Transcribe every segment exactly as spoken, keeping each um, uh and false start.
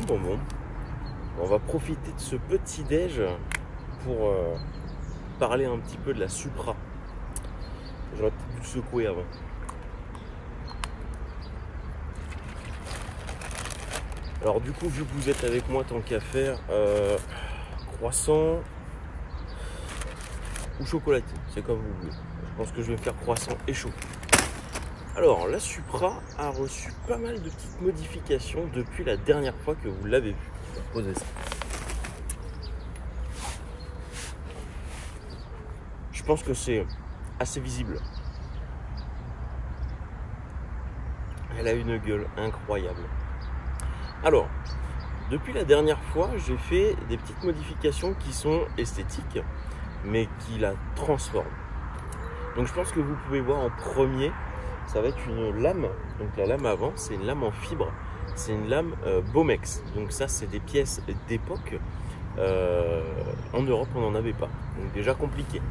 bon, bon. On va profiter de ce petit déj pour euh, parler un petit peu de la Supra. J'aurais peut-être dû le secouer avant. Alors du coup, vu que vous êtes avec moi, tant qu'à faire, euh, croissant ou chocolatine, c'est comme vous voulez. Je pense que je vais faire croissant et chaud. Alors, la Supra a reçu pas mal de petites modifications depuis la dernière fois que vous l'avez vue. Je vais poser ça. Je pense que c'est assez visible. Elle a une gueule incroyable. Alors, depuis la dernière fois, j'ai fait des petites modifications qui sont esthétiques, mais qui la transforment. Donc je pense que vous pouvez voir en premier, ça va être une lame. Donc la lame avant, c'est une lame en fibre. C'est une lame euh, Bomex. Donc ça, c'est des pièces d'époque. Euh, en Europe, on n'en avait pas. Donc déjà compliqué.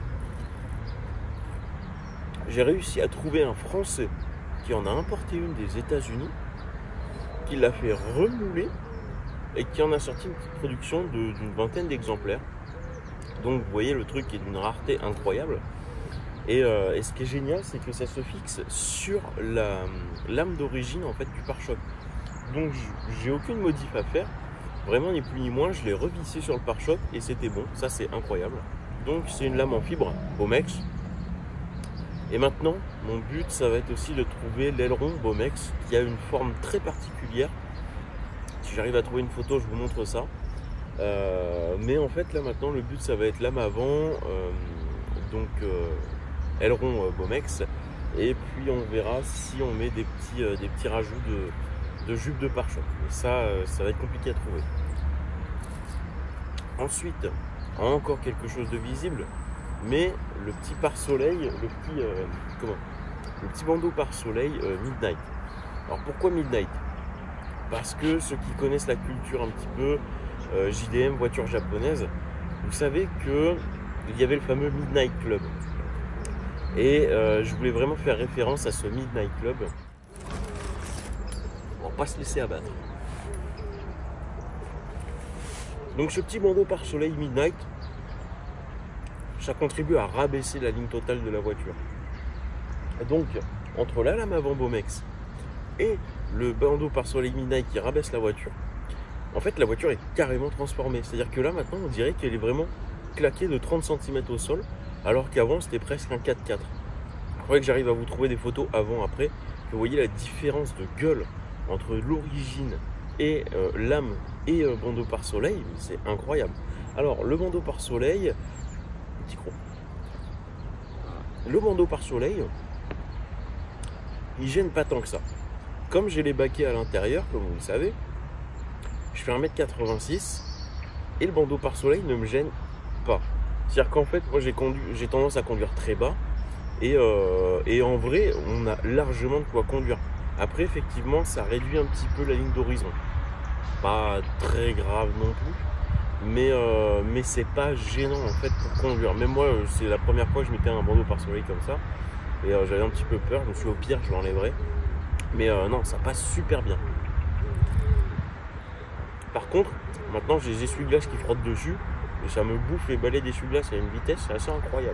J'ai réussi à trouver un Français qui en a importé une des États-Unis, qui l'a fait remouler et qui en a sorti une petite production de, d'une vingtaine d'exemplaires. Donc vous voyez, le truc est d'une rareté incroyable. Et, euh, et ce qui est génial, c'est que ça se fixe sur la lame d'origine en fait du pare-choc. Donc j'ai aucune modif à faire, vraiment ni plus ni moins. Je l'ai revissé sur le pare-choc et c'était bon. Ça, c'est incroyable. Donc c'est une lame en fibre Bomex. Et maintenant, mon but, ça va être aussi de trouver l'aileron Bomex qui a une forme très particulière. Si j'arrive à trouver une photo, je vous montre ça. Euh, mais en fait, là maintenant, le but, ça va être lame avant, euh, donc euh, aileron euh, Bomex. Et puis on verra si on met des petits, euh, des petits rajouts de, de jupe de pare-choc. Mais ça, euh, ça va être compliqué à trouver. Ensuite, encore quelque chose de visible. Mais le petit pare-soleil, le petit euh, comment, le petit bandeau pare-soleil euh, Midnight. Alors pourquoi Midnight? Parce que ceux qui connaissent la culture un petit peu euh, J D M, voiture japonaise, vous savez que il y avait le fameux Midnight Club. Et euh, je voulais vraiment faire référence à ce Midnight Club. On va pas se laisser abattre. Donc ce petit bandeau pare-soleil Midnight, ça contribue à rabaisser la ligne totale de la voiture. Donc, entre la lame avant Bomex et le bandeau pare-soleil Midnight qui rabaisse la voiture, en fait, la voiture est carrément transformée. C'est-à-dire que là, maintenant, on dirait qu'elle est vraiment claquée de trente centimètres au sol, alors qu'avant, c'était presque un quatre quatre. Il faudrait que j'arrive à vous trouver des photos avant-après, que vous voyez la différence de gueule entre l'origine et euh, lame et euh, bandeau pare-soleil. C'est incroyable. Alors, le bandeau pare-soleil, le bandeau pare-soleil, il gêne pas tant que ça. Comme j'ai les baquets à l'intérieur, comme vous le savez, je fais un mètre quatre-vingt-six et le bandeau pare-soleil ne me gêne pas. C'est-à-dire qu'en fait, moi j'ai conduit, j'ai tendance à conduire très bas et, euh, et en vrai, on a largement de quoi conduire. Après, effectivement, ça réduit un petit peu la ligne d'horizon. Pas très grave non plus. Mais, euh, mais c'est pas gênant en fait pour conduire. Même moi, c'est la première fois que je mettais un bandeau pare-soleil comme ça. Et euh, j'avais un petit peu peur. Je me suis dit, au pire, je l'enlèverai. Mais euh, non, ça passe super bien. Par contre, maintenant j'ai les essuie-glaces qui frottent dessus. Et ça me bouffe les balais d'essuie-glaces à une vitesse, c'est assez incroyable.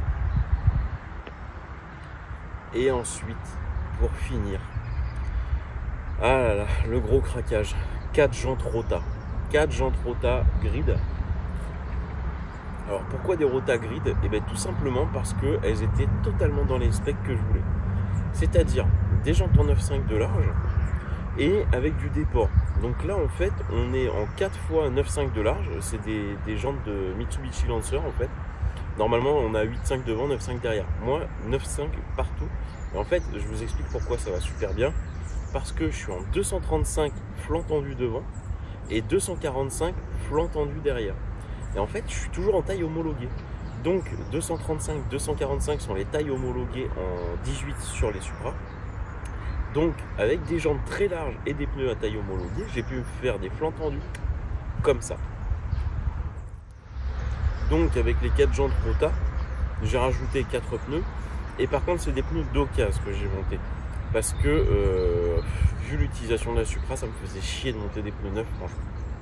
Et ensuite, pour finir, ah là là, le gros craquage. quatre jantes Rota. quatre jantes Rota grid. Alors pourquoi des Rota grid? Et eh bien tout simplement parce qu'elles étaient totalement dans les specs que je voulais. C'est-à-dire des jantes en neuf cinq de large et avec du déport. Donc là en fait on est en quatre fois neuf cinq de large. C'est des, des jantes de Mitsubishi Lancer en fait. Normalement on a huit cinq devant, neuf cinq derrière. Moi neuf cinq partout. Et en fait je vous explique pourquoi ça va super bien. Parce que je suis en deux cent trente-cinq flanc tendu devant et deux cent quarante-cinq flanc tendu derrière. Et en fait, je suis toujours en taille homologuée. Donc deux cent trente-cinq, deux cent quarante-cinq sont les tailles homologuées en dix-huit sur les Supra. Donc avec des jantes très larges et des pneus à taille homologuée, j'ai pu faire des flancs tendus comme ça. Donc avec les quatre jantes Rota, j'ai rajouté quatre pneus. Et par contre, c'est des pneus d'occasion que j'ai montés. parce que euh, vu l'utilisation de la Supra, ça me faisait chier de monter des pneus neufs, franchement.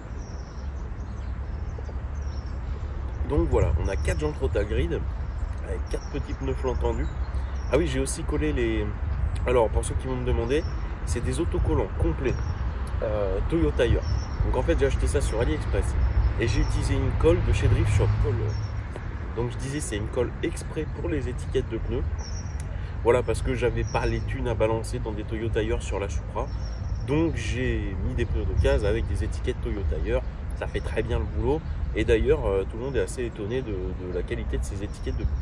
Donc voilà, on a quatre jantes Rotal Grid avec quatre petits pneus flancs tendus. Ah oui, j'ai aussi collé les... Alors, pour ceux qui vont me demander, c'est des autocollants complets euh, Toyo Tire. Donc en fait, j'ai acheté ça sur AliExpress et j'ai utilisé une colle de chez Drift Shop. Donc je disais, c'est une colle exprès pour les étiquettes de pneus. Voilà, parce que j'avais pas les thunes à balancer dans des Toyo Tire sur la Supra. Donc j'ai mis des pneus d'occasion avec des étiquettes Toyo Tire. Ça fait très bien le boulot. Et d'ailleurs, euh, tout le monde est assez étonné de, de la qualité de ces étiquettes de pneus.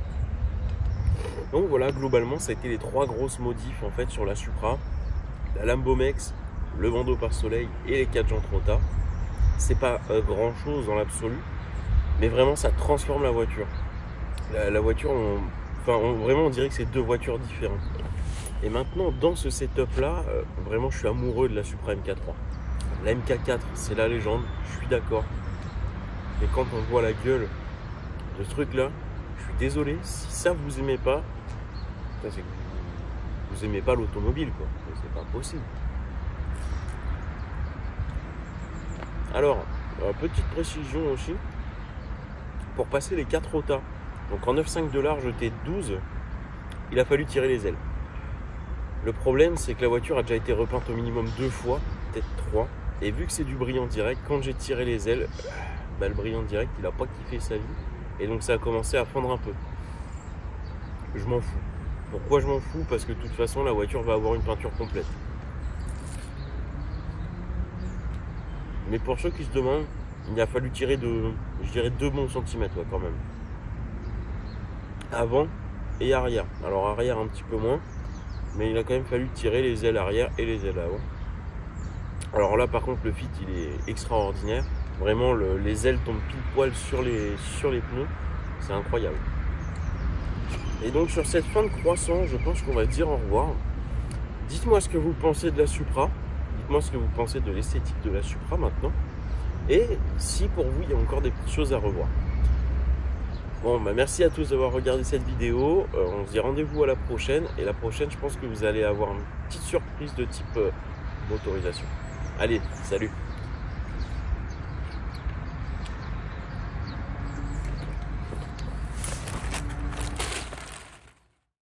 Donc voilà, globalement, ça a été les trois grosses modifs en fait sur la Supra. La Lambomex, le bandeau par soleil et les quatre jantes Rota. C'est pas euh, grand chose dans l'absolu, mais vraiment ça transforme la voiture. La, la voiture, on, enfin on, vraiment on dirait que c'est deux voitures différentes. Et maintenant dans ce setup là, euh, vraiment je suis amoureux de la Supra M K trois. La M K quatre c'est la légende, je suis d'accord. Mais quand on voit la gueule de ce truc là, je suis désolé, si ça vous aimez pas, c'est que vous, vous aimez pas l'automobile quoi, c'est pas possible. Alors, euh, petite précision aussi, pour passer les quatre rotas, donc en neuf virgule cinq de large T douze, il a fallu tirer les ailes. Le problème, c'est que la voiture a déjà été repeinte au minimum deux fois, peut-être trois, et vu que c'est du brillant direct, quand j'ai tiré les ailes, bah, le brillant direct, il n'a pas kiffé sa vie, et donc ça a commencé à fondre un peu. Je m'en fous. Pourquoi je m'en fous? Parce que de toute façon, la voiture va avoir une peinture complète. Mais pour ceux qui se demandent, il a fallu tirer de, je dirais, deux bons centimètres ouais, quand même. Avant et arrière. Alors arrière un petit peu moins, mais il a quand même fallu tirer les ailes arrière et les ailes avant. Alors là par contre le fit il est extraordinaire. Vraiment le, les ailes tombent pile poil sur les, sur les pneus. C'est incroyable. Et donc sur cette fin de croissant, je pense qu'on va dire au revoir. Dites-moi ce que vous pensez de la Supra. Dites-moi ce que vous pensez de l'esthétique de la Supra maintenant. Et si pour vous, il y a encore des petites choses à revoir. Bon, bah merci à tous d'avoir regardé cette vidéo. Euh, on se dit rendez-vous à la prochaine. Et la prochaine, je pense que vous allez avoir une petite surprise de type euh, motorisation. Allez, salut!